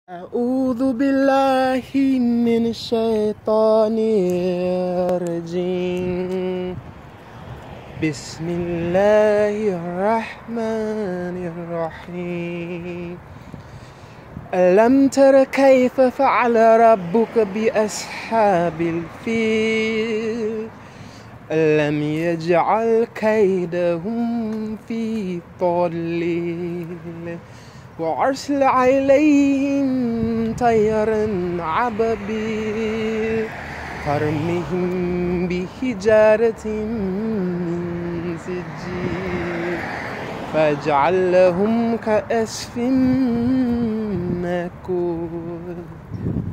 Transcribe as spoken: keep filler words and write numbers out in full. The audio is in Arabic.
أعوذ بالله من الشيطان الرجيم. بسم الله الرحمن الرحيم. ألم تر كيف فعل ربك بأصحاب الفيل؟ ألم يجعل كيدهم في تضليل وأرسل عليهم طيرا أبابيل ترميهم بحجارة من سجيل فجعلهم كعصف مأكول.